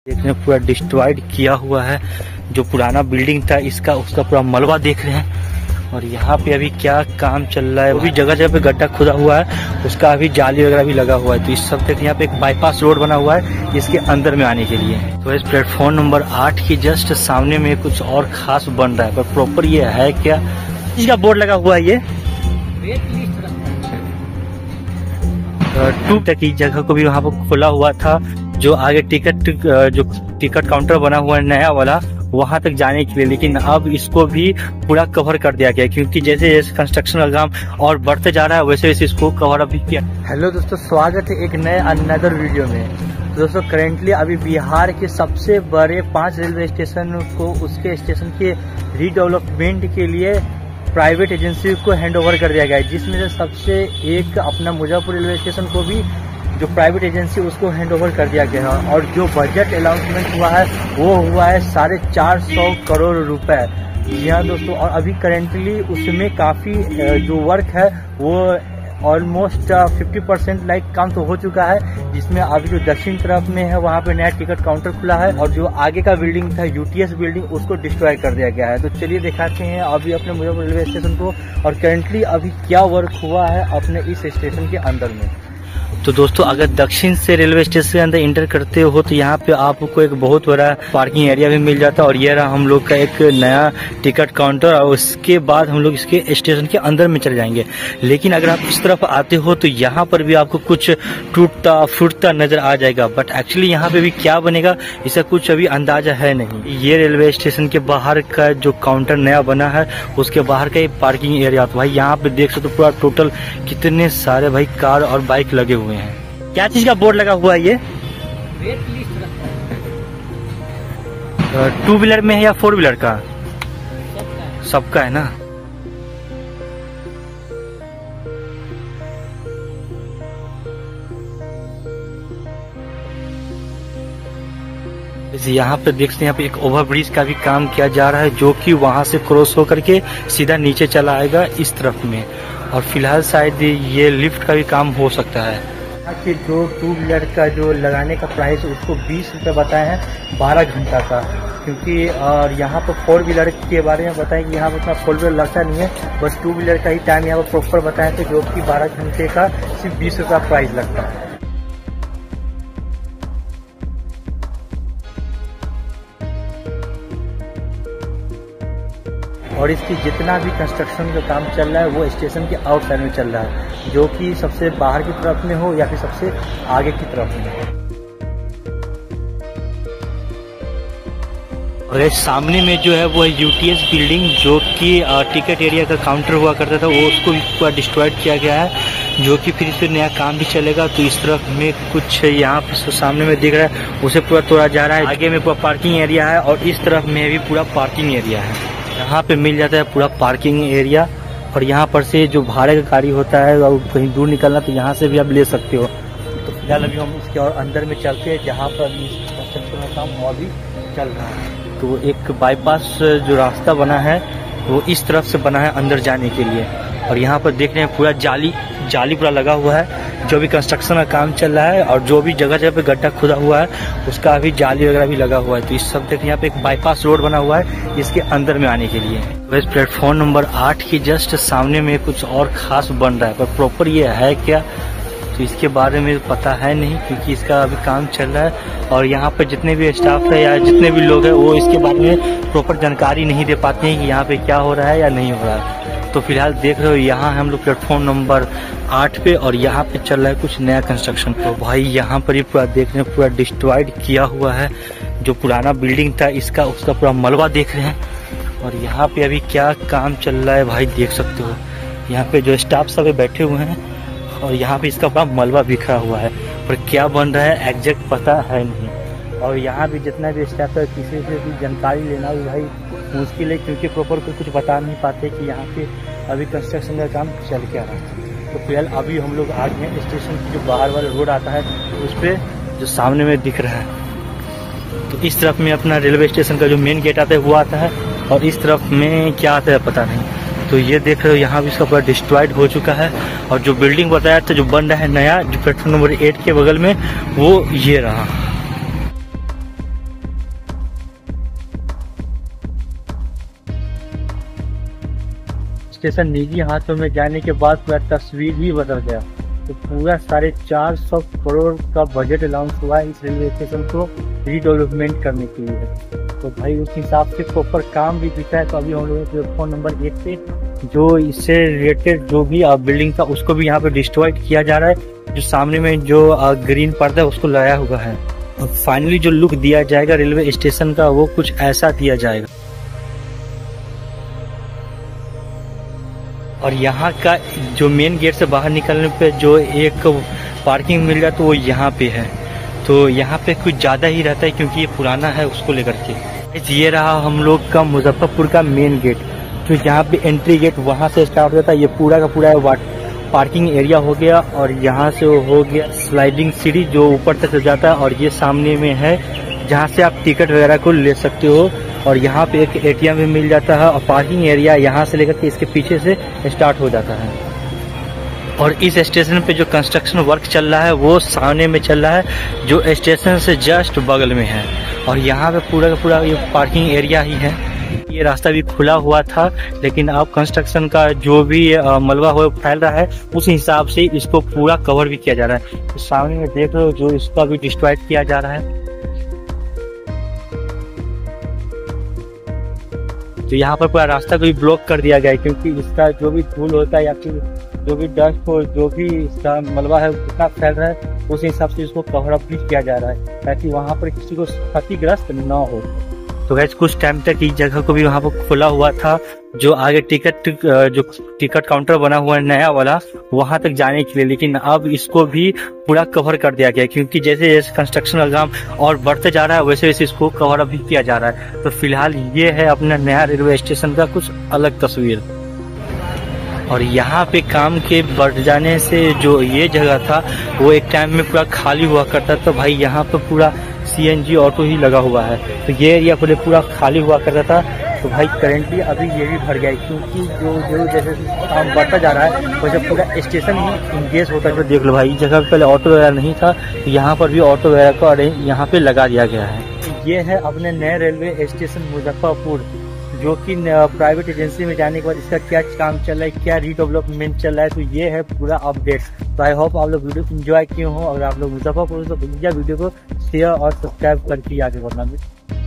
देखने पूरा डिस्ट्रॉयड किया हुआ है। जो पुराना बिल्डिंग था इसका उसका पूरा मलबा देख रहे हैं। और यहाँ पे अभी क्या काम चल रहा है, वो भी जगह जगह पे गड्ढा खुदा हुआ है, उसका अभी जाली वगैरह भी लगा हुआ है। तो इस सब तक यहाँ पे एक बाईपास रोड बना हुआ है इसके अंदर में आने के लिए। तो इस प्लेटफॉर्म नंबर 8 के जस्ट सामने में कुछ और खास बन रहा है, पर प्रॉपर ये है क्या, इसका बोर्ड लगा हुआ है। ये 2 तक की जगह को भी वहाँ पर खोला हुआ था। जो आगे टिकट काउंटर बना हुआ है नया वाला, वहां तक जाने के लिए, लेकिन अब इसको भी पूरा कवर कर दिया गया, क्योंकि जैसे जैसे कंस्ट्रक्शन का काम और बढ़ते जा रहा है वैसे वैसे इसको कवर अभी किया। हेलो दोस्तों, स्वागत है एक नए अनदर वीडियो में। तो दोस्तों करेंटली अभी बिहार के सबसे बड़े 5 रेलवे स्टेशन को उसके स्टेशन के रीडेवलपमेंट के लिए प्राइवेट एजेंसी को हैंडओवर कर दिया गया है, जिसमें से सबसे एक अपना मुजफ्फरपुर रेलवे स्टेशन को भी जो प्राइवेट एजेंसी उसको हैंडओवर कर दिया गया है। और जो बजट अनाउंसमेंट हुआ है वो हुआ है 450 करोड़ रुपए। जी हाँ दोस्तों, और अभी करेंटली उसमें काफ़ी जो वर्क है वो ऑलमोस्ट 50% लाइक काम तो हो चुका है, जिसमें अभी जो दक्षिण तरफ में है वहाँ पे नया टिकट काउंटर खुला है, और जो आगे का बिल्डिंग था यूटीएस बिल्डिंग उसको डिस्ट्रॉय कर दिया गया है। तो चलिए दिखाते हैं अभी अपने मुजफ्फरपुर रेलवे स्टेशन को, और करेंटली अभी क्या वर्क हुआ है अपने इस स्टेशन के अंदर में। तो दोस्तों अगर दक्षिण से रेलवे स्टेशन के अंदर इंटर करते हो तो यहाँ पे आपको एक बहुत बड़ा पार्किंग एरिया भी मिल जाता है, और ये रहा हम लोग का एक नया टिकट काउंटर। और उसके बाद हम लोग इसके स्टेशन के अंदर में चले जाएंगे। लेकिन अगर आप इस तरफ आते हो तो यहाँ पर भी आपको कुछ टूटता फूटता नजर आ जाएगा, बट एक्चुअली यहाँ पे भी क्या बनेगा इसका कुछ अभी अंदाजा है नहीं। ये रेलवे स्टेशन के बाहर का जो काउंटर नया बना है उसके बाहर का एक पार्किंग एरिया। तो भाई यहाँ पे देख सकते हो पूरा टोटल कितने सारे भाई कार और बाइक लगे हुए हैं। क्या चीज का बोर्ड लगा हुआ है ये? 2 व्हीलर में है या 4 व्हीलर का? सबका है ना। यहाँ पे देख सकते हैं, यहाँ पे एक ओवरब्रिज का भी काम किया जा रहा है, जो कि वहां से क्रॉस होकर के सीधा नीचे चला आएगा इस तरफ में। और फिलहाल शायद ये लिफ्ट का भी काम हो सकता है। कि जो 2 व्हीलर का जो लगाने का प्राइस उसको 20 रुपये बताए हैं 12 घंटा का, क्योंकि और यहाँ पर 4 व्हीलर के बारे में बताएं कि यहाँ पर उतना 4 व्हीलर लगता नहीं है, बस 2 व्हीलर का ही टाइम यहाँ पर प्रॉपर बताएं, तो जो कि 12 घंटे का सिर्फ 20 रुपये प्राइस लगता है। और इसकी जितना भी कंस्ट्रक्शन का काम चल रहा है वो स्टेशन के आउटसाइड में चल रहा है, जो कि सबसे बाहर की तरफ में हो या फिर सबसे आगे की तरफ में हो। और सामने में जो है वो है यूटीएस बिल्डिंग, जो कि टिकट एरिया का काउंटर हुआ करता था, वो उसको भी पूरा डिस्ट्रॉयड किया गया है, जो कि फिर इस पर नया काम भी चलेगा। तो इस तरफ में कुछ यहाँ पे सामने में दिख रहा है उसे पूरा तोड़ा जा रहा है। आगे में पूरा पार्किंग एरिया है और इस तरफ में भी पूरा पार्किंग एरिया है। यहाँ पे मिल जाता है पूरा पार्किंग एरिया, और यहाँ पर से जो भाड़े का गाड़ी होता है और कहीं दूर निकलना तो यहाँ से भी आप ले सकते हो। तो फिलहाल अभी हम इसके और अंदर में चलते हैं, जहाँ पर कंस्ट्रक्शन का काम और भी चल रहा है। तो एक बाईपास जो रास्ता बना है वो इस तरफ से बना है अंदर जाने के लिए। और यहाँ पर देख रहे हैं पूरा जाली पूरा लगा हुआ है, जो भी कंस्ट्रक्शन का काम चल रहा है, और जो भी जगह जगह पे गड्ढा खुदा हुआ है उसका अभी जाली वगैरह भी लगा हुआ है। तो इस सब तक यहाँ पे एक बाईपास रोड बना हुआ है इसके अंदर में आने के लिए। तो इस प्लेटफॉर्म नंबर 8 के जस्ट सामने में कुछ और खास बन रहा है, पर प्रॉपर ये है क्या तो इसके बारे में पता है नहीं, क्योंकि इसका अभी काम चल रहा है। और यहाँ पर जितने भी स्टाफ है या जितने भी लोग हैं वो इसके बारे में प्रॉपर जानकारी नहीं दे पाते हैं कि यहाँ पे क्या हो रहा है या नहीं हो रहा है। तो फिलहाल देख रहे हो यहाँ हम लोग प्लेटफॉर्म नंबर 8 पे, और यहाँ पे चल रहा है कुछ नया कंस्ट्रक्शन। तो भाई यहाँ पर ही पूरा देख रहे हैं पूरा डिस्ट्रॉयड किया हुआ है। जो पुराना बिल्डिंग था इसका उसका पूरा मलबा देख रहे हैं। और यहाँ पे अभी क्या काम चल रहा है भाई देख सकते हो। यहाँ पे जो स्टाफ सब बैठे हुए हैं, और यहाँ पे इसका पूरा मलबा बिखरा हुआ है, पर क्या बन रहा है एग्जैक्ट पता है नहीं। और यहाँ भी जितना भी स्टाफ है किसी से भी जानकारी लेना भी भाई मुश्किल है, क्योंकि प्रॉपर कुछ बता नहीं पाते कि यहाँ पे अभी कंस्ट्रक्शन का काम चल क्या रहा है। तो फिलहाल अभी हम लोग आ गए हैं स्टेशन की जो बाहर वाला रोड आता है उस पर, जो सामने में दिख रहा है। तो इस तरफ में अपना रेलवे स्टेशन का जो मेन गेट आता है वो आता है, और इस तरफ में क्या आता है पता नहीं। तो ये देख रहे हो यहाँ भी इसका पूरा डिस्ट्रॉयड हो चुका है। और जो बिल्डिंग बताया था जो बन रहा है नया, जो प्लेटफॉर्म नंबर 8 के बगल में, वो ये रहा। स्टेशन निजी हाथों में जाने के बाद पूरा तस्वीर ही बदल गया। तो पूरा 450 करोड़ का बजट अलाउंस हुआ है इस रेलवे स्टेशन को रीडेवलपमेंट करने के लिए। तो भाई उस हिसाब से प्रॉपर काम भी दिखा है। तो अभी हम लोग प्लेटफॉर्म नंबर 1 पे जो इससे रिलेटेड जो भी बिल्डिंग था उसको भी यहाँ पे डिस्ट्रॉय किया जा रहा है। जो सामने में जो ग्रीन पर्दा है उसको लगाया हुआ है। और फाइनली जो लुक दिया जाएगा रेलवे स्टेशन का वो कुछ ऐसा दिया जाएगा। और यहाँ का जो मेन गेट से बाहर निकलने पे जो एक पार्किंग मिल जाता है तो वो यहाँ पे है। तो यहाँ पे कुछ ज़्यादा ही रहता है क्योंकि ये पुराना है उसको लेकर के। ये रहा हम लोग का मुजफ्फरपुर का मेन गेट, जो यहाँ पे एंट्री गेट वहाँ से स्टार्ट होता है। ये पूरा का पूरा पार्किंग एरिया हो गया और यहाँ से हो गया स्लाइडिंग सीढ़ी जो ऊपर तक जाता है। और ये सामने में है जहाँ से आप टिकट वगैरह को ले सकते हो। और यहाँ पे एक एटीएम भी मिल जाता है। और पार्किंग एरिया यहाँ से लेकर के इसके पीछे से स्टार्ट हो जाता है। और इस स्टेशन पे जो कंस्ट्रक्शन वर्क चल रहा है वो सामने में चल रहा है जो स्टेशन से जस्ट बगल में है। और यहाँ पे पूरा का पूरा ये पार्किंग एरिया ही है। ये रास्ता भी खुला हुआ था लेकिन अब कंस्ट्रक्शन का जो भी मलबा हो फैल रहा है उस हिसाब से इसको पूरा कवर भी किया जा रहा है। तो सामने में देख रहे हो जो इसका भी डिस्ट्रॉय किया जा रहा है। तो यहाँ पर पूरा रास्ता को भी ब्लॉक कर दिया गया है क्योंकि इसका जो भी धूल होता है या फिर जो भी डस्ट हो जो भी इसका मलबा है कितना फैल रहा है उस हिसाब से इसको कवर अप भी किया जा रहा है ताकि वहाँ पर किसी को क्षतिग्रस्त न हो। तो गैस कुछ टाइम तक इस जगह को भी वहाँ पर खुला हुआ था जो आगे टिकट काउंटर बना हुआ है नया वाला वहाँ तक जाने के लिए, लेकिन अब इसको भी पूरा कवर कर दिया गया क्योंकि जैसे जैसे कंस्ट्रक्शन का काम और बढ़ते जा रहा है वैसे वैसे इसको कवर अप भी किया जा रहा है। तो फिलहाल ये है अपना नया रेलवे स्टेशन का कुछ अलग तस्वीर। और यहाँ पे काम के बढ़ जाने से जो ये जगह था वो एक टाइम में पूरा खाली हुआ करता था। भाई यहाँ पे पूरा CNG ऑटो ही लगा हुआ है तो ये एरिया पूरा खाली हुआ करता था। तो भाई करेंटली अभी ये भी भर गया है क्योंकि जो जैसे काम बढ़ता जा रहा है वैसे पूरा स्टेशन ही इंगेज होता है। तो देख लो भाई इस जगह पे पहले ऑटो वगैरह नहीं था तो यहाँ पर भी ऑटो वगैरह का यहाँ पे लगा दिया गया है। ये है अपने नए रेलवे स्टेशन मुजफ्फरपुर जो कि प्राइवेट एजेंसी में जाने के बाद इसका क्या काम चल रहा है क्या रीडेवलपमेंट चल रहा है। तो ये है पूरा अपडेट। तो आई होप आप लोग वीडियो एंजॉय किए हो। अगर आप लोग मुजफ्फरपुर तो भैया वीडियो को शेयर और सब्सक्राइब करके आगे बढ़ना भी।